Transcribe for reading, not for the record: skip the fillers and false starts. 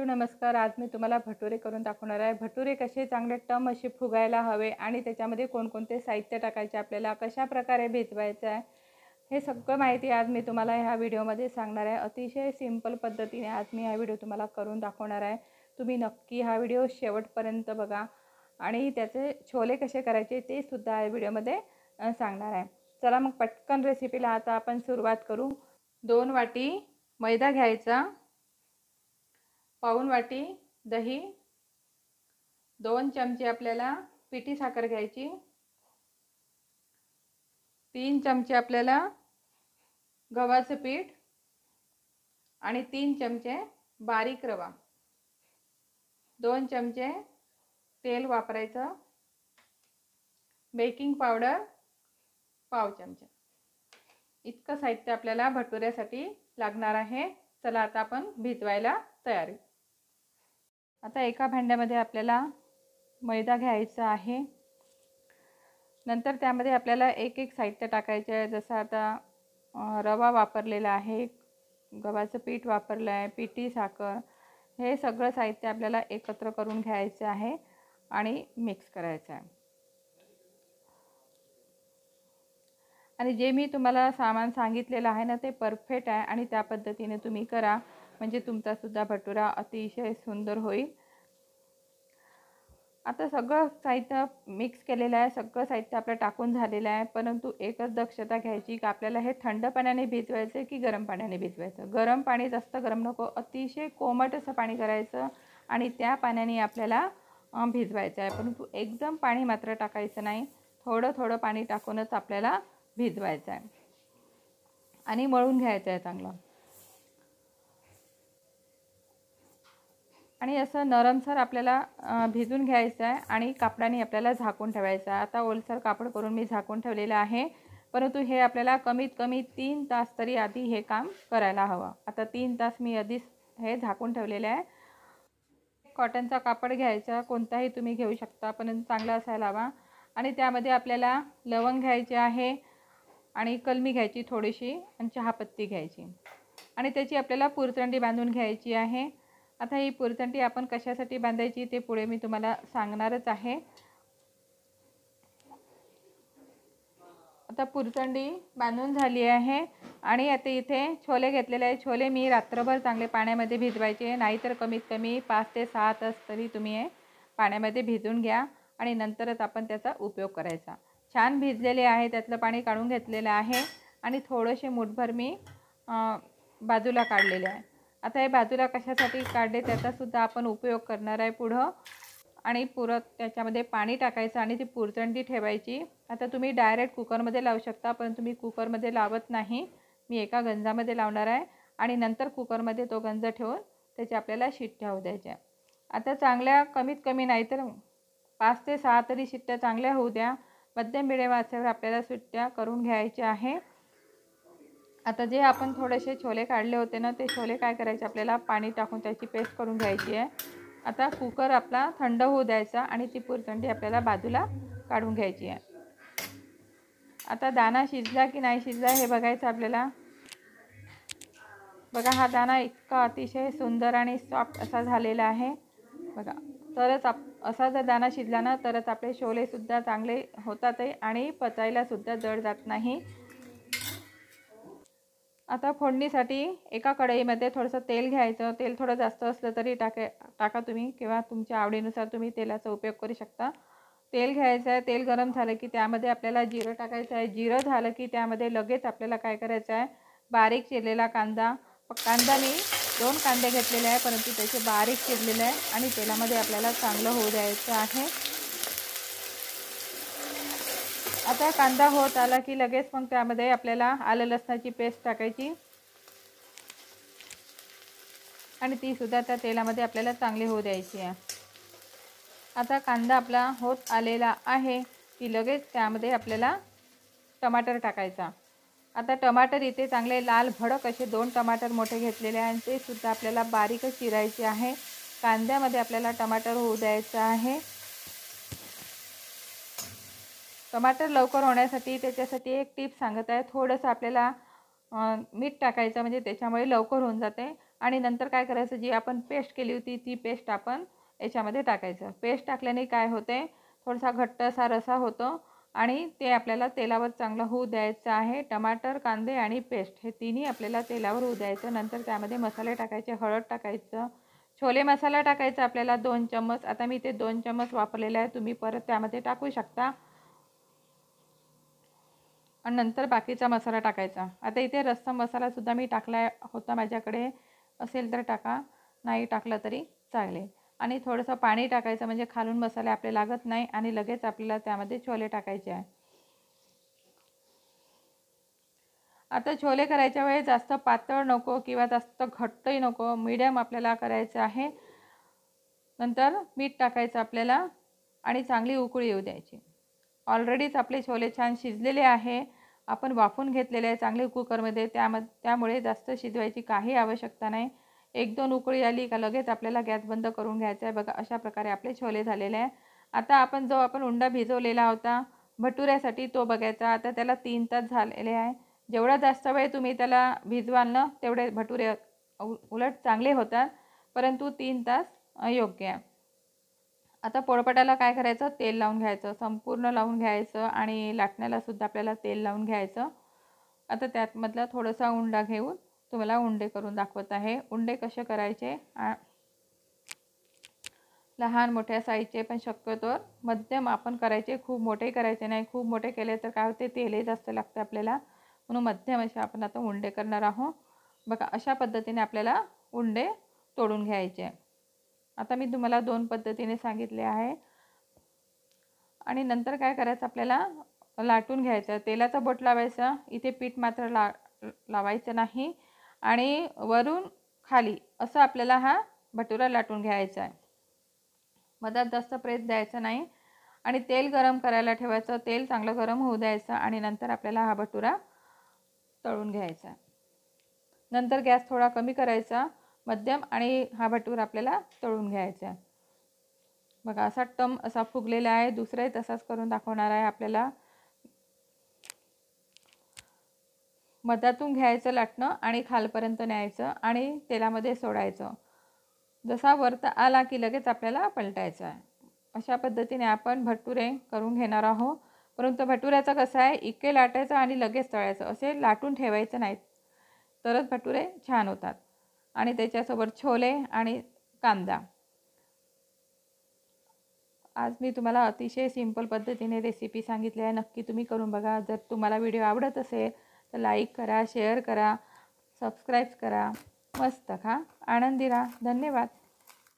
Hello नमस्कार. आज मी तुम्हाला भटुरे करून दाखवणार आहे. भटुरे कसे चांगले टम असे फुगायला हवे आणि त्याच्यामध्ये कोणकोणते साहित्य टाकायचे, आपल्याला कशा प्रकारे भिजवायचं आहे, हे सगळं माहिती आज मी तुम्हाला ह्या व्हिडिओमध्ये सांगणार आहे. अतिशय सिंपल पद्धतीने आज मी हा व्हिडिओ तुम्हाला करून दाखवणार आहे. तुम्ही नक्की हा व्हिडिओ शेवटपर्यंत बघा आणि त्याचे छोले कसे करायचे ते सुद्धा या व्हिडिओमध्ये सांगणार आहे. चला मग पटकन रेसिपीला आता आपण सुरुवात करू. 2 वाटी मैदा घ्यायचा, पाऊण वाटी दही, 2 चमचे आपल्याला पिठी साखर घ्यायची, 3 चमचे आपल्याला गव्हाचं पीठ आणि 3 चमचे बारीक रवा, 2 चमचे तेल वापरायचं, बेकिंग पावडर पाव चमचा. इतकं साहित्य आपल्याला भटुऱ्यासाठी लागणार आहे. चला आता आपण भिजवायला तयारी. आता एका भांड्यामध्ये आपल्याला मैदा घ्यायचा आहे. नंतर त्यामध्ये आपल्याला एक एक साहित्य टाकायचे आहे. जसं आता रवा वापरलेला आहे, गव्हाचं पीठ वापरलं आहे, पिठी साखर, हे सगळं साहित्य आपल्याला एकत्र करून घ्यायचं आहे आणि मिक्स करायचं आहे. आणि जे मी तुम्हाला सामान सांगितलेलं आहे ना ते परफेक्ट आहे आणि त्या पद्धतीने तुम्ही करा, म्हणजे तुमचा सुद्धा भटुरा अतिशय सुंदर होईल. आता सगळं साहित्य मिक्स केलेलं आहे, सगळं साहित्य आपलं टाकून झालेलं आहे. परंतु एकच दक्षता घ्यायची की आपल्याला हे थंड पाण्याने भिजवायचं की गरम पाण्याने भिजवायचं. गरम पाणी जास्त गरम नको, अतिशय कोमट असं पाणी करायचं आणि त्या पाण्याने आपल्याला भिजवायचं आहे. परंतु एकदम पाणी मात्र टाकायचं नाही, थोडं थोडं पाणी टाकूनच आपल्याला भिजवायचं आहे आणि मळून घ्यायचं आहे चांगलं. आणि असं नरमसर आपल्याला भिजून घ्यायचं आहे आणि कापडाने आपल्याला झाकून ठेवायचं आहे. आता ओलसर कापड करून मी झाकून ठेवलेलं आहे, परंतु हे आपल्याला कमीत कमी 3 तास तरी आधी हे काम करायला हवं. आता 3 तास मी आधीच हे झाकून ठेवलेलं आहे. कॉटनचा कापड घ्यायचा, कोणताही तुम्ही घेऊ शकता, पण चांगला असायला हवा. आणि त्यामध्ये आपल्याला लवंग घ्यायचे आहे आणि कलमी घ्यायची थोडीशी आणि चहापत्ती घ्यायची आणि त्याची आपल्याला पुरचंडी बांधून घ्यायची आहे. आता ही पुरचंडी आपण कशासाठी बांधायची ते पुढे मी तुम्हाला सांगणारच आहे. आता पुरचंडी बांधून झाली आहे आणि आता इथे छोले घेतलेले आहे. छोले मी रात्रभर चांगले पाण्यामध्ये भिजवायचे, नाहीतर कमीत कमी 5 ते 6 तास तरी तुम्ही हे पाण्यामध्ये भिजून घ्या आणि नंतरच आपण त्याचा उपयोग करायचा. छान भिजलेले आहे, त्यातलं पाणी काढून घेतलेलं आहे आणि थोडेसे मुठभर मी बाजूला काढलेले आहे. आता हे बाजूला कशासाठी काढले त्याचासुद्धा आपण उपयोग करणार आहे पुढं. आणि पुरत त्याच्यामध्ये पाणी टाकायचं आणि ती पुरचंडी ठेवायची. आता तुम्ही डायरेक्ट कुकरमध्ये लावू शकता, पण तुम्ही कुकरमध्ये लावत नाही, मी एका गंजामध्ये लावणार आहे आणि नंतर कुकरमध्ये तो गंज ठेवून त्याची आपल्याला शिट्ट्या होऊ द्यायच्या. आता चांगल्या कमीत कमी नाहीतर 5 ते 6 तरी शिट्ट्या चांगल्या होऊ द्या. मध्यम मिडियम आचेवर आपल्याला शिट्ट्या करून घ्यायच्या आहे. आता जे आपण थोडेसे छोले काढले होते ना, ते छोले काय करायचे, आपल्याला पाणी टाकून त्याची पेस्ट करून घ्यायची आहे. आता कुकर आपला थंड होऊ द्यायचा आणि ती पुरचंडी आपल्याला बाजूला काढून घ्यायची आहे. आता दाणा शिजला की नाही शिजला हे बघायचं आपल्याला. बघा, हा दाणा इतका अतिशय सुंदर आणि सॉफ्ट असा झालेला आहे बघा. तरच असा जर दाणा शिजला ना तरच आपले छोलेसुद्धा चांगले होतात आणि पचायलासुद्धा जड जात नाही. आता फोडणीसाठी एका कढईमध्ये थोडंसं तेल घ्यायचं. तेल थोडं जास्त असलं तरी टाका तुम्ही, किंवा तुमच्या आवडीनुसार तुम्ही तेलाचा उपयोग करू शकता. तेल घ्यायचं आहे, तेल गरम झालं की त्यामध्ये आपल्याला जिरं टाकायचं आहे. जिरं झालं की त्यामध्ये लगेच आपल्याला काय करायचं आहे, बारीक चिरलेला कांदा. कांदा मी 2 कांदे घेतलेले आहे, परंतु त्याचे बारीक चिरलेले आहे आणि तेलामध्ये आपल्याला चांगलं होऊ द्यायचं आहे. आता कांदा होत आला की लगेच मग त्यामध्ये आपल्याला आलं लसणाची पेस्ट टाकायची आणि ती सुद्धा त्या तेलामध्ये आपल्याला चांगली होऊ द्यायची आहे. आता कांदा आपला होत आलेला आहे की लगेच त्यामध्ये आपल्याला टमाटर टाकायचा. आता टमाटर इथे चांगले लाल भडक असे 2 टमाटर मोठे घेतलेले आहे, ते सुद्धा आपल्याला बारीकच चिरायचे आहे. कांद्यामध्ये आपल्याला टमाटर होऊ द्यायचं आहे. टमाटर लवकर होण्यासाठी त्याच्यासाठी एक टिप सांगत आहे. थोडंसं आपल्याला मीठ टाकायचं, म्हणजे त्याच्यामुळे लवकर होऊन जाते. आणि नंतर काय करायचं, जी आपण पेस्ट केली होती ती पेस्ट आपण याच्यामध्ये टाकायचं. पेस्ट टाकल्याने काय होते, थोडासा घट्ट असा रसा होतो आणि ते आपल्याला तेलावर चांगलं होऊ द्यायचं आहे. टमाटर, कांदे आणि पेस्ट हे तिन्ही आपल्याला तेलावर होऊ द्यायचं. नंतर त्यामध्ये मसाले टाकायचे, हळद टाकायचं, छोले मसाला टाकायचा आपल्याला 2 चम्मच. आता मी ते 2 चम्मच वापरलेले आहे, तुम्ही परत त्यामध्ये टाकू शकता. आणि नंतर बाकीचा मसाला टाकायचा. आता इथे रस्सा मसालासुद्धा मी टाकला होता, माझ्याकडे असेल तर टाका, नाही टाकलं तरी चालेल. आणि थोडंसं पाणी टाकायचं म्हणजे खालून मसाले आपले लागत नाही आणि लगेच आपल्याला त्यामध्ये छोले टाकायचे आहे. आता छोले करायच्या वेळेस जास्त पातळ नको किंवा जास्त घट्टही नको, मीडियम आपल्याला करायचं आहे. नंतर मीठ टाकायचं आपल्याला आणि चांगली उकळी येऊ द्यायची. ऑलरेडीच आपले छोले छान शिजलेले आहे, आपण वाफून घेतलेले आहे चांगले कुकरमध्ये, त्यामुळे जास्त शिजवायची काही आवश्यकता नाही. 1-2 उकळी आली का लगेच आपल्याला गॅस बंद करून घ्यायचा आहे. बघा अशा प्रकारे आपले छोले झालेले आहे. आता आपण उंडा भिजवलेला होता भटुऱ्यासाठी तो बघायचा. आता त्याला 3 तास झालेले आहे. जेवढा जास्त वेळ तुम्ही त्याला भिजवाल ना तेवढे भटुरे उलट चांगले होतात, परंतु 3 तास योग्य आहे. आता पोळपाटाला काय करायचं, तेल लावून घ्यायचं, संपूर्ण लावून घ्यायचं आणि लाटण्यालासुद्धा आपल्याला तेल लावून घ्यायचं. आता त्यातमधला थोडासा उंडा घेऊन तुम्हाला उंडे करून दाखवत आहे. उंडे कसे करायचे, लहान मोठ्या साईजचे, पण शक्यतोवर मध्यम आपण करायचे, खूप मोठे करायचे नाही. खूप मोठे केले तर काय होते, तेलही जास्त लागते आपल्याला, म्हणून मध्यम असे आपण आता उंडे करणार आहोत. बघा अशा पद्धतीने आपल्याला उंडे तोडून घ्यायचे. आता मी तुम्हाला 2 पद्धतीने सांगितले आहे. आणि नंतर काय करायचं, आपल्याला लाटून घ्यायचं, तेलाचा बोट लावायचा, इथे पीठ मात्र लावायचं नाही आणि वरून खाली असं आपल्याला हा भटुरा लाटून घ्यायचा आहे. मधात जास्त प्रेस द्यायचा नाही आणि तेल गरम करायला ठेवायचं. तेल चांगलं गरम होऊ द्यायचं आणि नंतर आपल्याला हा भटुरा तळून घ्यायचा. नंतर गॅस थोडा कमी करायचा, मध्यम, आणि हा भटुरा आपल्याला तळून घ्यायचा. बघा असा टम असा फुगलेला आहे. दुसराही तसाच करून दाखवणार आहे आपल्याला. मधातून घ्यायचं लाटणं आणि खालपर्यंत न्यायचं आणि तेलामध्ये सोडायचं. जसा वरता आला की लगेच आपल्याला पलटायचं आहे. अशा पद्धतीने आपण भटुरे करून घेणार आहोत. परंतु भटुऱ्याचं कसं आहे, इके लाटायचं आणि लगेच तळायचं, असे लाटून ठेवायचं नाहीत, तरच भटुरे छान होतात. आणि त्याच्यासोबत छोले आणि कांदा. आज मी तुम्हाला अतिशय सिंपल पद्धतीने रेसिपी सांगितली आहे. नक्की तुम्ही करून बघा. जर तुम्हाला व्हिडिओ आवडत असेल तर लाईक करा, शेअर करा, सबस्क्राईब करा. मस्त खा, आनंदी राहा. धन्यवाद.